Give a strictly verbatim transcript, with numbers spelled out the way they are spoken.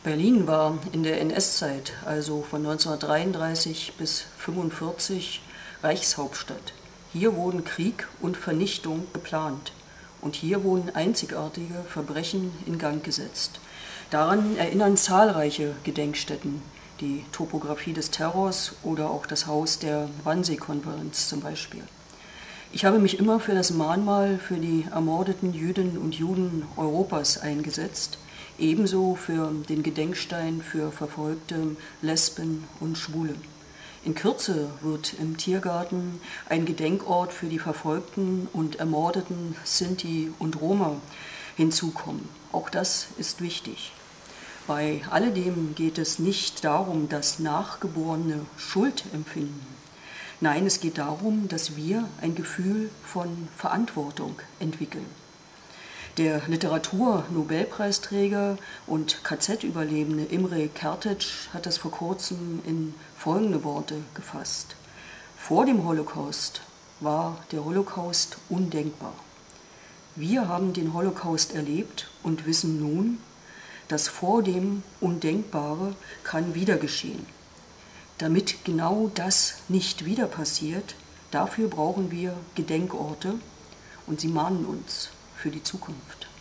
Berlin war in der N S-Zeit, also von neunzehnhundertdreiunddreißig bis neunzehnhundertfünfundvierzig, Reichshauptstadt. Hier wurden Krieg und Vernichtung geplant und hier wurden einzigartige Verbrechen in Gang gesetzt. Daran erinnern zahlreiche Gedenkstätten, die Topographie des Terrors oder auch das Haus der Wannsee-Konferenz zum Beispiel. Ich habe mich immer für das Mahnmal für die ermordeten Jüdinnen und Juden Europas eingesetzt, ebenso für den Gedenkstein für verfolgte Lesben und Schwule. In Kürze wird im Tiergarten ein Gedenkort für die verfolgten und ermordeten Sinti und Roma hinzukommen. Auch das ist wichtig. Bei alledem geht es nicht darum, dass Nachgeborene Schuld empfinden. Nein, es geht darum, dass wir ein Gefühl von Verantwortung entwickeln. Der Literatur-Nobelpreisträger und K Z-Überlebende Imre Kertész hat das vor kurzem in folgende Worte gefasst: Vor dem Holocaust war der Holocaust undenkbar. Wir haben den Holocaust erlebt und wissen nun, das vor dem Undenkbare kann wieder geschehen. Damit genau das nicht wieder passiert, dafür brauchen wir Gedenkorte und sie mahnen uns für die Zukunft.